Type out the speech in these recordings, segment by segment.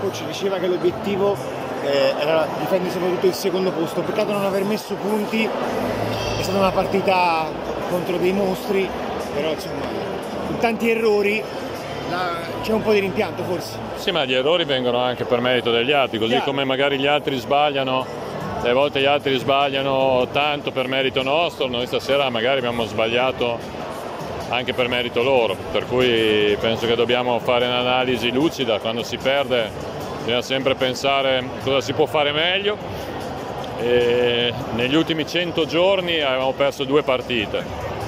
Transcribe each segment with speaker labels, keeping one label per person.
Speaker 1: coach diceva che l'obiettivo era difendere soprattutto il secondo posto. Peccato non aver messo punti, è stata una partita contro dei mostri, però insomma con tanti errori c'è un po' di rimpianto forse.
Speaker 2: Sì, ma gli errori vengono anche per merito degli altri, così come magari gli altri sbagliano, a volte gli altri sbagliano tanto per merito nostro, noi stasera magari abbiamo sbagliato anche per merito loro, per cui penso che dobbiamo fare un'analisi lucida. Quando si perde bisogna sempre pensare cosa si può fare meglio, e negli ultimi 100 giorni avevamo perso 2 partite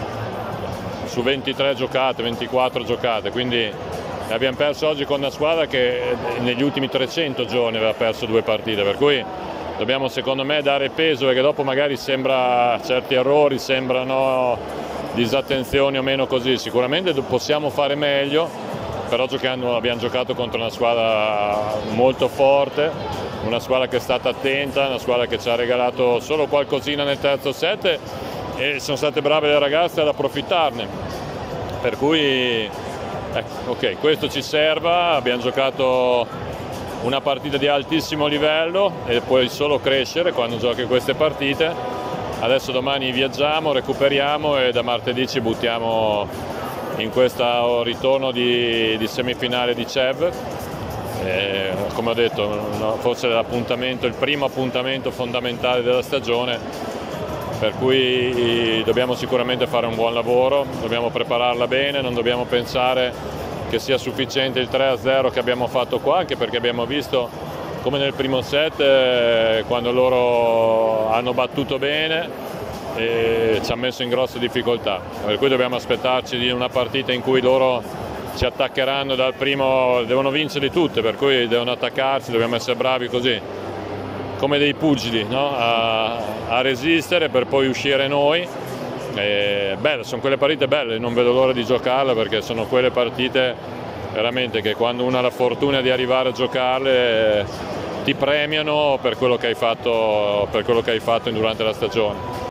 Speaker 2: su 23 giocate, 24 giocate, quindi abbiamo perso oggi con una squadra che negli ultimi 300 giorni aveva perso 2 partite, per cui dobbiamo secondo me dare peso, perché dopo magari certi errori sembrano disattenzioni o meno così. Sicuramente possiamo fare meglio, però abbiamo giocato contro una squadra molto forte, una squadra che è stata attenta, una squadra che ci ha regalato solo qualcosina nel terzo set e sono state brave le ragazze ad approfittarne, per cui ok, questo ci serva. Abbiamo giocato una partita di altissimo livello e puoi solo crescere quando giochi queste partite. Adesso domani viaggiamo, recuperiamo e da martedì ci buttiamo in questo ritorno di semifinale di CEV. Come ho detto, forse l'appuntamento, il primo appuntamento fondamentale della stagione, per cui dobbiamo sicuramente fare un buon lavoro, dobbiamo prepararla bene, non dobbiamo pensare che sia sufficiente il 3-0 che abbiamo fatto qua, anche perché abbiamo visto come nel primo set, quando loro hanno battuto bene e ci ha messo in grosse difficoltà, per cui dobbiamo aspettarci di una partita in cui loro ci attaccheranno dal primo, devono vincerli tutte, per cui devono attaccarci, dobbiamo essere bravi così come dei pugili, no? a resistere per poi uscire noi. Sono quelle partite belle, non vedo l'ora di giocarle, perché sono quelle partite veramente che quando uno ha la fortuna di arrivare a giocarle ti premiano per quello che hai fatto durante la stagione.